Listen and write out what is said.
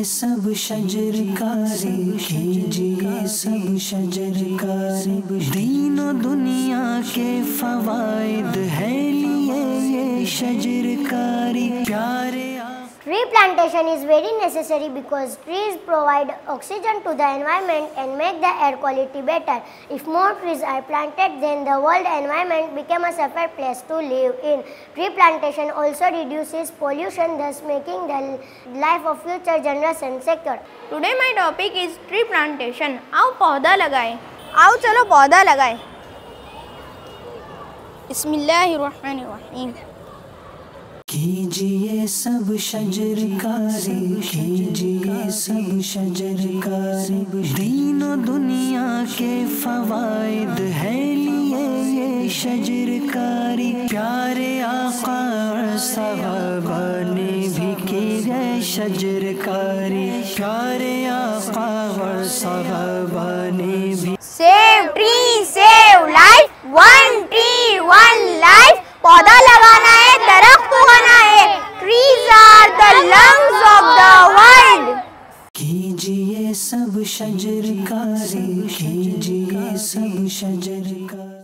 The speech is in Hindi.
सब शजरकारी, कीजिए सब शजरकारी। दीनो दुनिया के फवाइद है लिए ये शजरकारी प्यारे। Tree plantation is very necessary because trees provide oxygen to the environment and make the air quality better. If more trees are planted, then the world environment become a safer place to live in. Tree plantation also reduces pollution, thus making the life of future generation secure. Today my topic is tree plantation. आओ पौधा लगाएं। आओ चलो पौधा लगाएं। बिस्मिल्लाहिर्रहमानिर्रहीम। कीजिए सब शजरकारी, कीजिए सब शजरकारी। दीनो दुनिया के फवाइद है लिए ये शजरकारी प्यारे। आका और सहाबा ने भी की है शजरकारी, प्यारे आका और सहाबा ने भी। Save tree, save life. One tree, one life. पौधा लगाना है, दरख्त उगाना है। Trees are the lungs of the world. कीजिए सब शजरकारी, कीजिए सब शजरकारी।